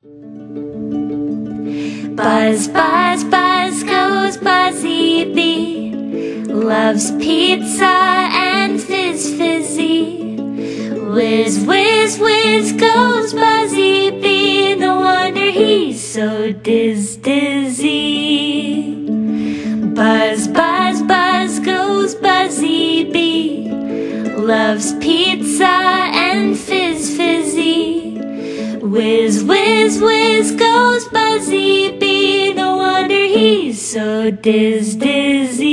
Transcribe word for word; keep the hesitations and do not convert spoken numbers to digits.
Buzz, buzz, buzz goes Buzzy bee. Loves pizza and fizz fizzy. Whiz, whiz, whiz goes Buzzy bee. No wonder he's so diz dizzy. Buzz, buzz, buzz goes Buzzy bee. Loves pizza and fizz fizzy. Whiz, whiz, whiz goes Buzzy bee. No wonder he's so diz dizzy.